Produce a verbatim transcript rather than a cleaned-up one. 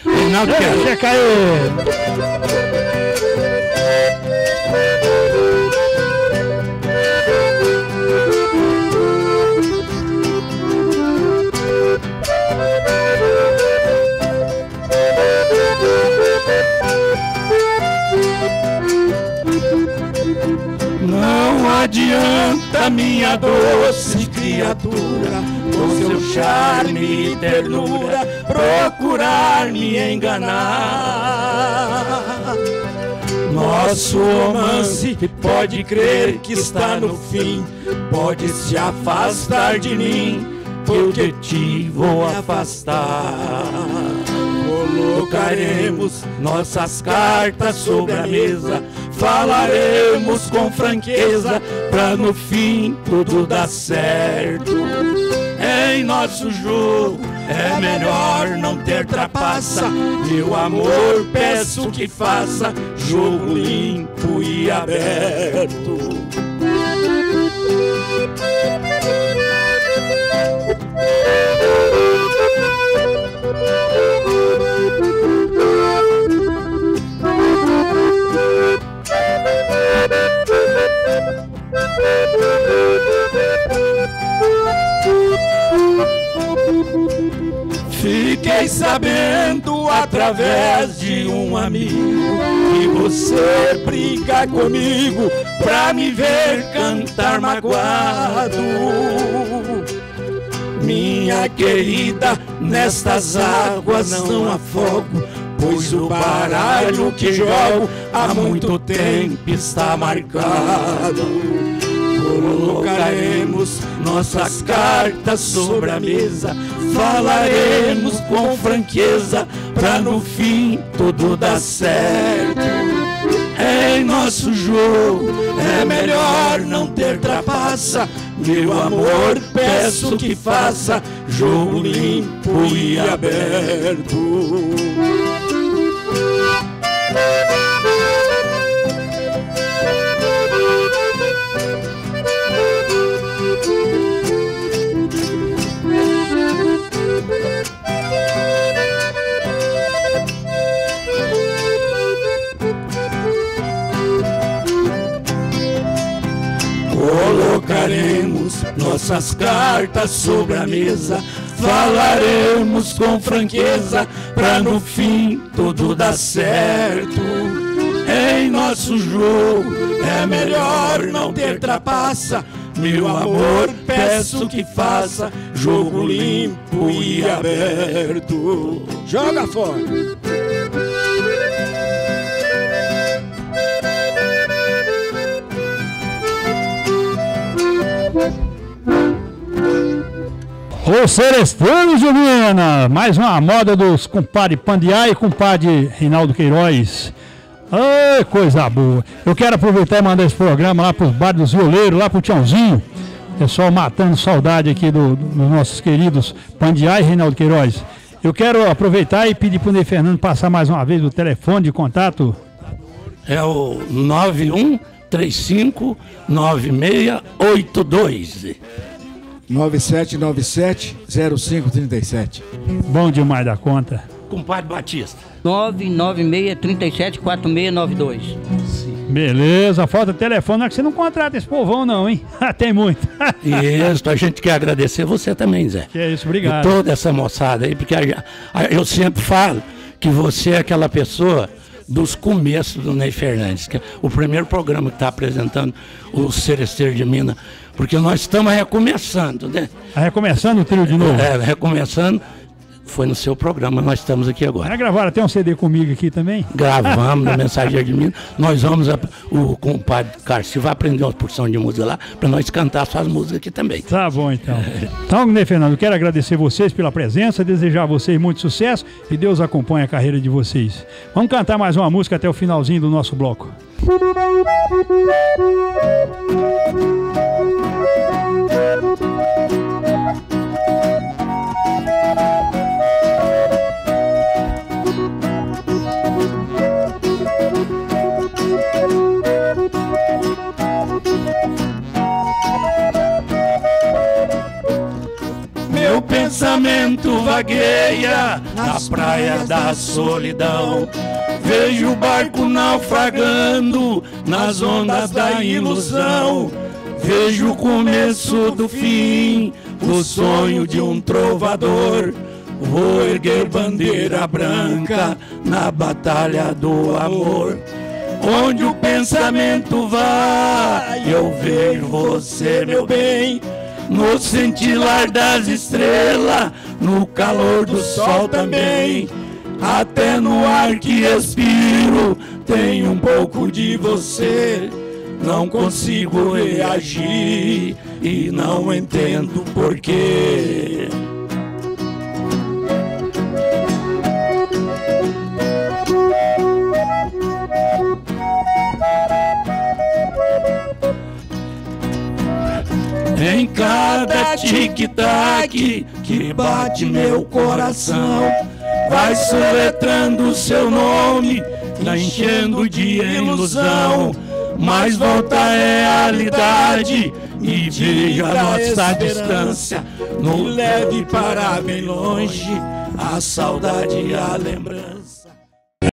Reinaldo Queiroz. Você caiu. Não adianta, minha doce criatura, com seu charme e ternura, procurar me enganar. Nosso romance pode crer que está no fim, pode se afastar de mim, porque te vou afastar. Colocaremos nossas cartas sobre a mesa, falaremos com franqueza, pra no fim tudo dar certo. Em nosso jogo é melhor não ter trapaça, meu amor, peço que faça jogo limpo e aberto. Fiquei sabendo através de um amigo que você briga comigo pra me ver cantar magoado. Minha querida, nestas águas não afogo, pois o baralho que jogo há muito tempo está marcado. Colocaremos nossas cartas sobre a mesa, falaremos com franqueza, pra no fim tudo dar certo. Em nosso jogo é melhor não ter trapaça, meu amor, peço que faça jogo limpo e aberto. Colocaremos nossas cartas sobre a mesa, falaremos com franqueza, pra no fim tudo dar certo. Em nosso jogo é melhor não ter trapaça, meu amor, peço que faça jogo limpo e aberto. Joga fora! Ô Serestano de Minas, mais uma moda dos compadre Pandiá e compadre Reinaldo Queiroz. Ai, coisa boa. Eu quero aproveitar e mandar esse programa lá pros bares dos violeiros, lá pro Tiãozinho. Pessoal matando saudade aqui do, do, dos nossos queridos Pandiá e Reinaldo Queiroz. Eu quero aproveitar e pedir pro Ney Fernando passar mais uma vez o telefone de contato. É o nove um três cinco nove seis oito dois. nove sete nove sete zero cinco três sete. Bom demais da conta. Compadre Batista. nove nove seis três sete quatro seis nove dois. Beleza, falta telefone, não é que você não contrata esse povão não, hein? Tem muito. Isso, a gente quer agradecer você também, Zé. Que é isso, obrigado. E toda essa moçada aí, porque a, a, eu sempre falo que você é aquela pessoa dos começos do Ney Fernandes, que é o primeiro programa que está apresentando o Seresteiro de Minas, porque nós estamos recomeçando, né? Tá recomeçando o trio de novo? É, recomeçando. Foi no seu programa, nós estamos aqui agora. Já gravaram até um C D comigo aqui também? Gravamos no Mensageiro de Minas. Nós vamos, a, o compadre Carci vai aprender uma porção de música lá, para nós cantar suas músicas aqui também. Tá bom, então. Então, Ney Fernando, eu quero agradecer vocês pela presença, desejar a vocês muito sucesso e Deus acompanhe a carreira de vocês. Vamos cantar mais uma música até o finalzinho do nosso bloco. Meu pensamento pensamento vagueia na praia da solidão. Vejo o barco naufragando nas ondas da ilusão. Vejo o começo do fim, o sonho de um trovador. Vou erguer bandeira branca na batalha do amor. Onde o pensamento vai, eu vejo você, meu bem. No cintilar das estrelas, no calor do sol também. Até no ar que respiro, tem um pouco de você. Não consigo reagir e não entendo porquê. Em cada tic-tac que bate meu coração, vai soletrando seu nome, tá enchendo de ilusão. Mas volta à realidade e veja a nossa distância. Nos leve para bem longe a saudade e a lembrança.